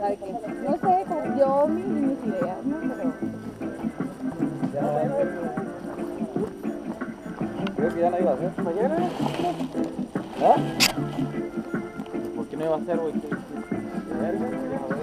sabe qué. No sé, yo mis ideas, ¿no? Creo que ya no iba a hacer mañana. ¿Ah? ¿Por qué no iba a hacer, güey?